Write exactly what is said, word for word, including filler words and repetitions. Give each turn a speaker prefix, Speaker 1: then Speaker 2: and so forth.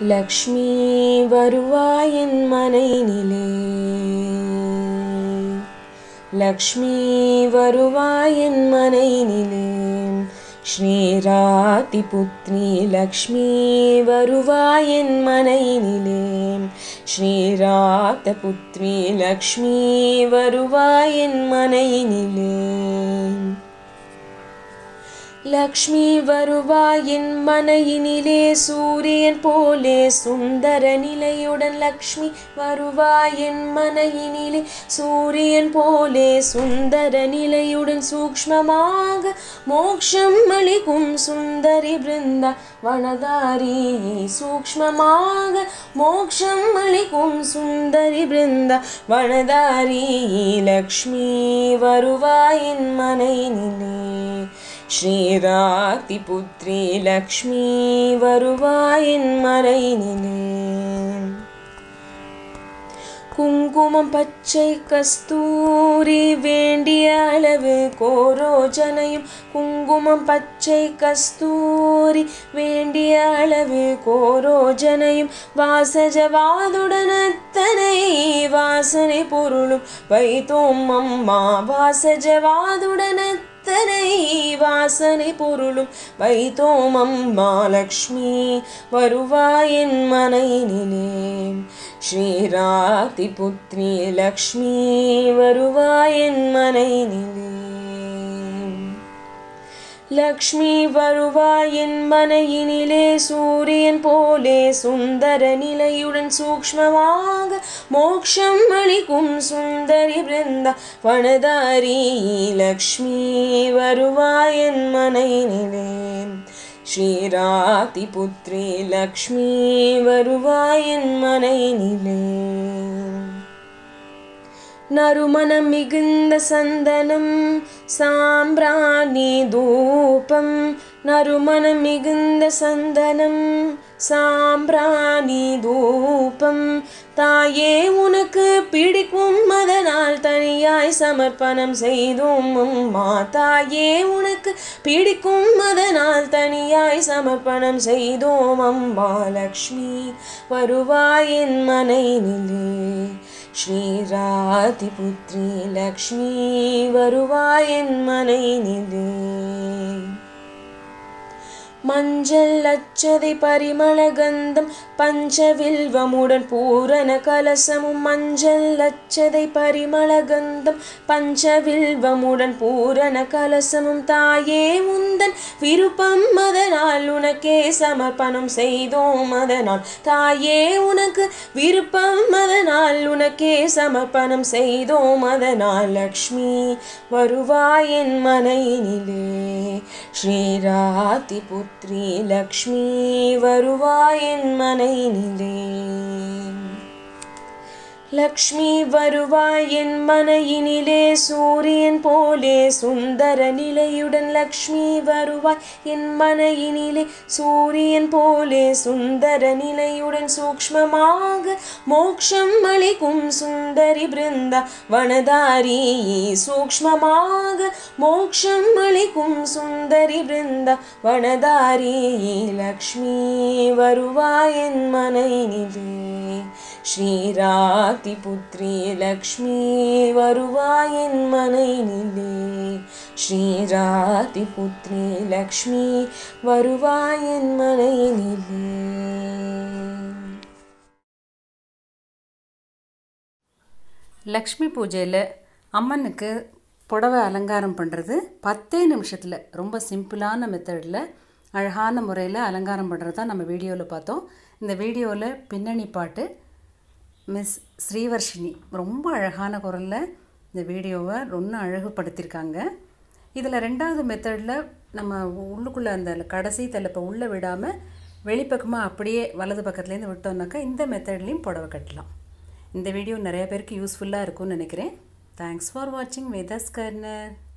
Speaker 1: லக்ஷ்மி வருவாயின் மனையினிலே, லக்ஷ்மி வருவாயின் மனையினிலே, ஸ்ரீராதி புத்ரி லக்ஷ்மி வருவாயின் மனையினிலே, ஸ்ரீராத புத்ரி லக்ஷ்மி வருவாயின் மனையினிலே. லக்ஷ்மி வருவாயின் மனையினிலே, சூரியன் போலே சுந்தர நிலையுடன். லக்ஷ்மி வருவாயின் மனையினிலே, சூரியன் போலே சுந்தர நிலையுடன். சூக்ஷ்மமாக மோக்ஷம் அளிக்கும் சுந்தரி பிருந்தா வனதாரி, சூக்ஷ்மமாக மோக்ஷம் அளிக்கும் சுந்தரி பிருந்தா வனதாரி. லக்ஷ்மி வருவாயின் மனையினிலே, ஸ்ரீராதி புத்ரி லக்ஷ்மி வருவாயின் மனையினிலே. குங்குமம் பச்சை கஸ்தூரி வேண்டிய அளவு கோரோஜனையும், குங்குமம் பச்சை கஸ்தூரி வேண்டிய அளவு கோரோஜனையும். வாசஜவாதுடன் அத்தனை வாசனை பொருளும் வைத்தோம் அம்மா, வாசஜவாதுடன் அத்தனை வாசனை பொருளும் வைத்தோம் அம்மா. லக்ஷ்மி வருவாயின் மனையினிலே, ஸ்ரீராதி புத்ரி லக்ஷ்மி வருவாயின் மனையினிலே. லக்ஷ்மி வருவாயின் மனையினிலே, சூரியன் போலே சுந்தர நிலையுடன். சூக்ஷ்மமாக மோக்ஷம் அளிக்கும் சுந்தரி பிருந்தா வனதாரி. லக்ஷ்மி வருவாயின் மனையினிலே, ஸ்ரீராதி புத்ரி லக்ஷ்மி வருவாயின் மனையினிலே. நறுமணம் மிகுந்த சந்தனம் சாம்பிராணி தூபம், நறுமணம் மிகுந்த சந்தனம் சாம்பிராணி தூபம். தாயே உனக்கு பிடிக்கும் அதனால் தனியாய் சமர்ப்பணம் செய்தோம் அம்மா, தாயே உனக்கு பிடிக்கும் அதனால் தனியாய் சமர்ப்பணம் செய்தோம் அம்மா. லக்ஷ்மி வருவாயின் மனையினிலே, ஸ்ரீராதி புத்ரி லக்ஷ்மி வருவாயின் மனையினிலே. மஞ்சள் அச்சதை பரிமள கந்தம் பஞ்சவில்வமுடன் பூரண கலசமும், மஞ்சள் அச்சதை பரிமள கந்தம் பஞ்சவில்வமுடன் பூரண கலசமும். தாயே உந்தன் விருப்பம் அதனால் உனக்கே சமர்ப்பணம் செய்தோம் அதனால், தாயே உனக்கு விருப்பம் அதனால் உனக்கே சமர்ப்பணம் செய்தோம் அதனால். லக்ஷ்மி வருவாயின் மனையினிலே, ஸ்ரீராதி புத்ரி லக்ஷ்மி வருவாயின் மனையினிலே. லக்ஷ்மி வருவாயின் மனையினிலே, சூரியன் போலே சுந்தர நிலையுடன். லக்ஷ்மி வருவாய் என் மனையினிலே, சூரியன் போலே சுந்தர நிலையுடன். சூக்ஷ்மமாக மோக்ஷம் அளிக்கும் சுந்தரி பிருந்தா வனதாரி, சூக்ஷ்மமாக மோக்ஷம் அளிக்கும் சுந்தரி பிருந்தா வனதாரி. லக்ஷ்மி வருவாயின் மனையினிலே, ஸ்ரீராதி புத்ரி லக்ஷ்மி வருவாயின் மனையினிலே, ஸ்ரீராதி புத்ரி லக்ஷ்மி வருவாயின் மனையினிலே.
Speaker 2: லக்ஷ்மி பூஜையில் அம்மனுக்கு புடவை அலங்காரம் பண்ணுறது பத்தே நிமிஷத்தில் ரொம்ப சிம்பிளான மெத்தடில் அழகான முறையில் அலங்காரம் பண்ணுறது தான் நம்ம வீடியோவில் பார்த்தோம். இந்த வீடியோவில் பின்னணி பாட்டு மிஸ் ஸ்ரீவர்ஷினி ரொம்ப அழகான குரலில் இந்த வீடியோவை ரொம்ப அழகுபடுத்தியிருக்காங்க. இதில் ரெண்டாவது மெத்தடில் நம்ம உள்ளுக்குள்ளே அந்த கடைசி தலைப்பை உள்ளே விடாமல் வெளிப்பக்கமாக அப்படியே வலது பக்கத்துலேருந்து விட்டோம்னாக்கா இந்த மெத்தட்லேயும் புடவை கட்டலாம். இந்த வீடியோ நிறைய பேருக்கு யூஸ்ஃபுல்லாக இருக்கும்னு நினைக்கிறேன். தேங்க்ஸ் ஃபார் வாட்சிங் வேதாஸ் கார்னர்.